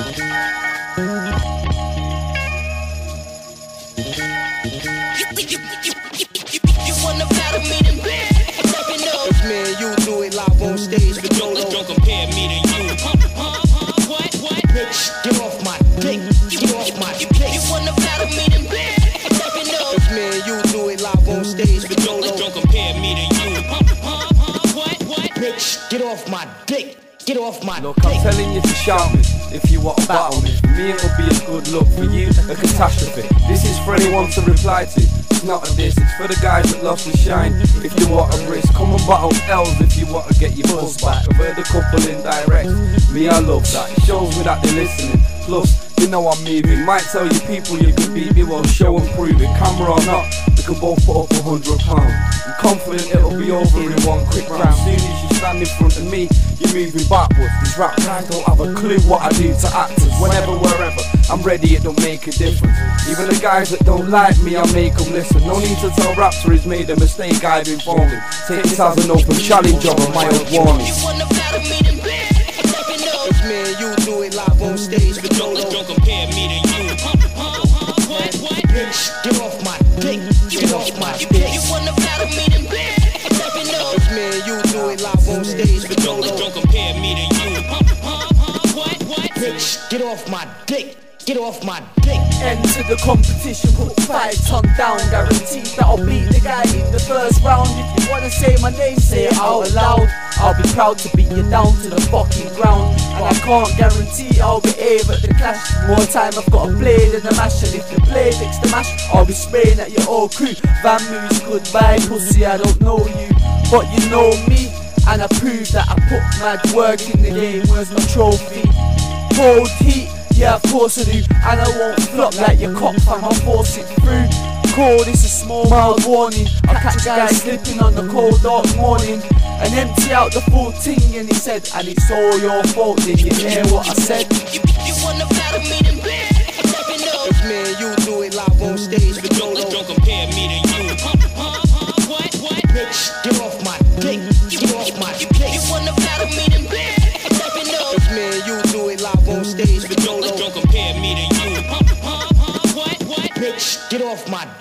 You wanna battle me, then let me know. It's me and you do it live on stage for Dolo. Don't compare me to you. What? Bitch, get off my dick. Get off my dick. You wanna battle me, then let me know. It's me and you do it live on stage for Dolo. Don't compare me to you. What? Bitch, get off my dick. Get off my Look, dick. I'm telling you to shout me if you want to battle me. For me it'll be a good look, for you a catastrophe. This is for anyone to reply to. It's not a diss, it's for the guys that lost the shine. If you want a risk, come and battle L's if you want to get your buzz back. I've heard a couple in direct, me I love that. It shows me that they're listening. Plus, you know I'm moving. Might tell you people you can beat me, well show and prove it. Camera or not, we can both put up £100. I'm confident it'll be over in one quick round. Soon as you stand in front of me, you're moving backwards. These rap guys don't have a clue what I do to actors. Whenever, wherever, I'm ready, it don't make a difference. Even the guys that don't like me, I make them listen. No need to tell Raptor he's made a mistake, I've informed him. Take this as an open challenge of a mild warning. You wanna battle me, then let me know. It's me and you do it live on stage for Dolo. Don't compare me to you. What? Bitch, get off my dick. Get off my dick. You wanna battle me, then let me know. It's me and you do it live on stage for Dolo. Don't compare me to you. What? Bitch, get off my dick. Get off my dick. Enter the competition, put 5 ton down. Guaranteed that I'll beat the guy in the first round. If you wanna say my name, say it out loud. I'll be proud to beat you down to the fucking ground. And I can't guarantee I'll behave at the clash. More time I've got a blade and a mash. And if the blade fix the mash, I'll be spraying at your whole crew. Van Moose, goodbye pussy, I don't know you, but you know me. And I prove that I put mad work in the game. Where's my trophy? Cold heat, yeah of course I do. And I won't flop like your cop fam, I'll force it through. Cold, it's a small mild warning. I catch a guy slipping on the cold dark morning and empty out the full ting, and he said, and it's all your fault. Did you hear what I said? You wanna battle me, then let me know. It's me and you do it live on stage for Dolo. Don't compare me to you. What? Bitch, get off my dick. Get off my dick. You wanna battle me, then let me know. It's me and you do it live on stage for Dolo. Don't compare me to you. What? Bitch, get off my